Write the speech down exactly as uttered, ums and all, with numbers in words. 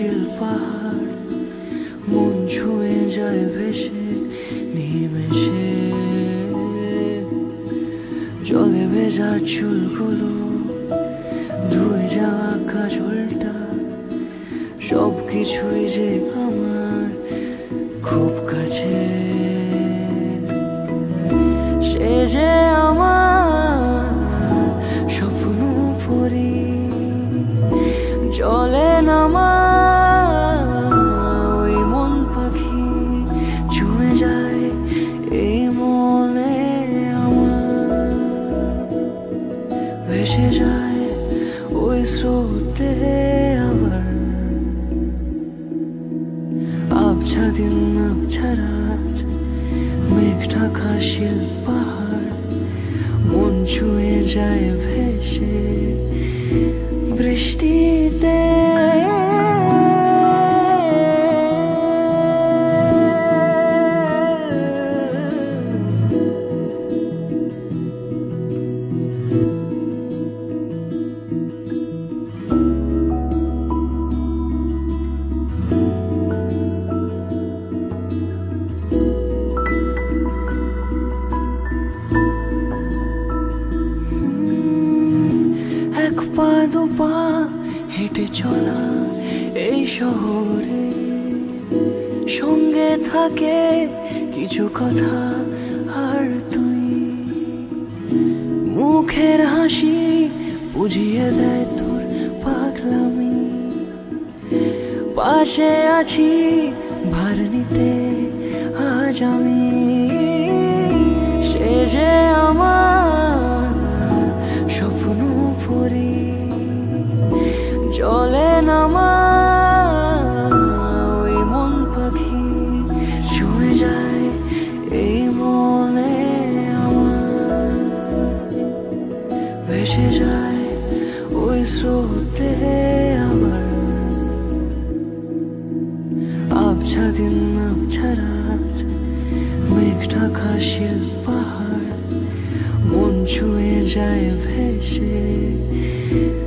পাহাড় মন ছুঁয়ে যায় ভেসে নিমেষে জলে ভেজা চুলগুলো ধুয়ে যাওয়া কাজলটা সব কিছুই যে আমার খুব কাছে সে যে আমার স্বপ্ন পরি জলে নামা ওই মন পাখি ছুঁয়ে যায় এই মনে আমার ভেসে যায় ওই স্রোতে আবার আবছা দিন আবছা রাত মেঘ ঢাকা শিল পাহাড় মন ছুঁয়ে যায় ভেসে বৃষ্টিতে এক পা দু পা হেঁটে চলা এই শহরে সঙ্গে থাকে কিছু কথা আর তুই মুখের হাসি বুঝিয়ে দেয় তোর পাগলামি পাশে আছি ভার নিতে আজ আমি সে যে আমার স্বপ্ন পরি জলে নামা ওই মন পাখি ছুঁয়ে যায় এই মনে আমার ভেসে যায় ওই স্রোতে আবার আবছা দিন আবছা রাত মেঘ ঢাকা শিল পাহাড় মন ছুঁয়ে যায় ভেসে